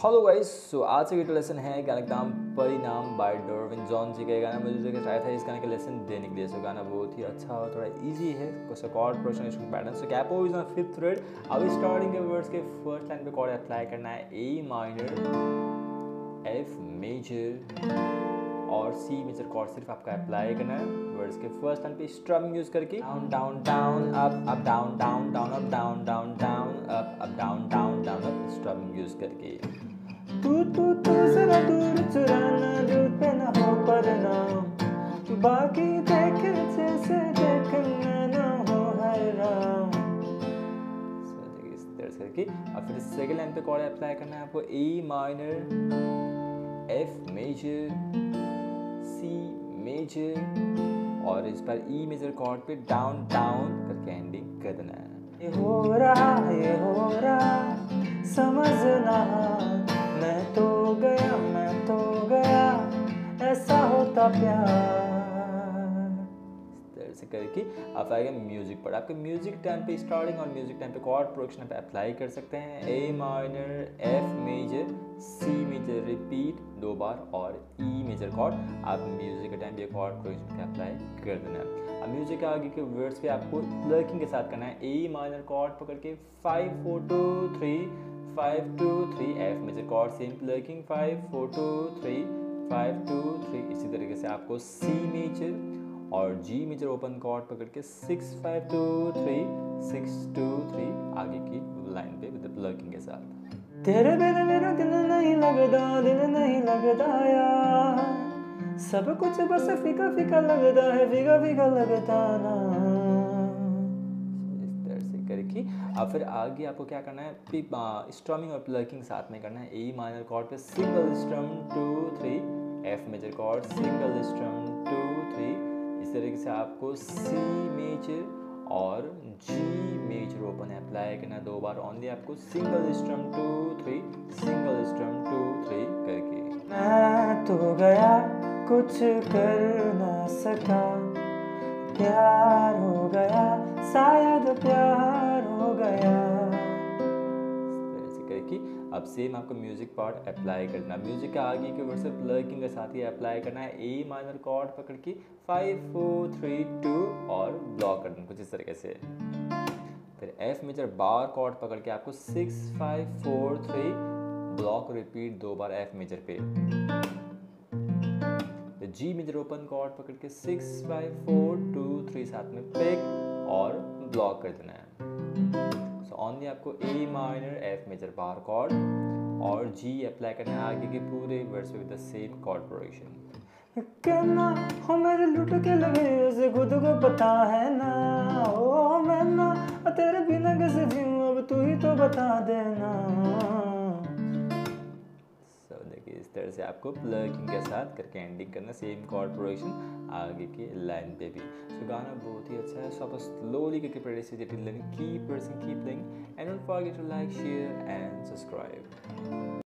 Hello guys, सो आज का lesson है गाने का नाम परिणाम बाय डॉर्विन जॉन जी का गाना मुझे ट्राई था इस गाने का लेसन देने के लिए। सो गाना बहुत ही अच्छा और थोड़ा इजी है, कुछ कॉर्ड प्रोग्रेशन इसका पैटर्न। So capo is on fifth fret. अभी स्टार्टिंग के वर्ड्स के फर्स्ट लाइन पे कॉर्ड अप्लाई करना है ए माइनर, एफ मेजर और सी मेजर कॉर्ड सिर्फ आपका अप्लाई करना है वर्ड्स के फर्स्ट लाइन पे स्ट्रमिंग यूज करके down down down up down down down up down down down up down down down up strumming use करके। तू जरा दूर चुराना, दूर पे ना हो परिणाम, बाकी देख जैसे देखना ना हो हैरान। इस तरह करके अब फिर सेकंड लाइन पे कॉर्ड अप्लाई करना है आपको A minor, F major, C major और इस बार ई मेजर कॉर्ड पे डाउन डाउन करके एंडिंग कर देना है। ये हो रहा समझना, मैं तो गया ऐसा होता प्यार। इस तरह से करके आप आएगा म्यूजिक पर। आपके म्यूजिक टाइम पे स्टार्टिंग और म्यूजिक टाइम पे कॉर्ड प्रोग्रेशन पे अप्लाई कर सकते हैं A minor, F major, C major repeat 2 बार और ई मेजर कॉर्ड आप म्यूजिक के टाइम पे कॉर्ड प्रोग्रेशन पे अप्लाई कर देना है। अब म्यूजिक के आगे के वर्ड्स पे आपको प्लकिंग के साथ करना है ए माइनर कॉर्ड पकड़ के 5 4 2 3 5 2 3, F major chord same plucking 5 4 2 3 5 2 3। इसी तरीके से आपको सी मेजर और जी मेजर ओपन कॉर्ड पकड़ के 6 5 2 3 6 2 3 आगे की लाइन पे विद प्लकिंग के साथ। तेरे बिना मेरा दिल नहीं लगता यार, सब कुछ बस फीका फीका लगता है, फीका फीका लगता ना। इस तरह से करके अब फिर आगे आपको क्या करना है, स्ट्रमिंग और प्लकिंग साथ में करना है। ए माइनर कॉर्ड पे single strum 2 3, F major chord single strum 2 3। इस तरीके से आपको सी मेजर और जी मेजर ओपन अप्लाई करना 2 बार ओनली। आपको सिंगल स्ट्रम 2 3, सिंगल स्ट्रम 2 3 करके। मैं तो गया कुछ कर ना सका, प्यार हो गया शायद प्यार हो गया। अब सेम आपको म्यूजिक पार्ट अप्लाई करना। म्यूजिक का आगे के वर्ड से प्लकिंग के साथ ही अप्लाई करना है ए माइनर कॉर्ड पकड़ के 5 4 3 2 और ब्लॉक करना कुछ इस तरीके से। फिर एफ मेजर बार कॉर्ड पकड़ के आपको 6 5 4 3 ब्लॉक रिपीट 2 बार एफ मेजर पे। फिर जी मेजर ओपन कॉर्ड पकड़ के 6 5 4 2 3 साथ में पिक और ब्लॉक कर देना है। ओनली आपको A minor, F major bar chord और जी अप्लाई करना है आगे के पूरे words with the same chord progression. कहना हो मेरे लुट के लगे उसे खुद को पता है ना, ओ मैं ना तेरे बिना कैसे जीऊं अब तू ही तो बता देना। देखिए इस तरह से आपको प्लकिंग के साथ करके एंडिंग करना, सेम कॉर्ड प्रोग्रेशन आगे के लाइन पे भी। तो गाना बहुत ही अच्छा है, सो आप स्लोली करके practice keep playing and don't forget to like, share and subscribe.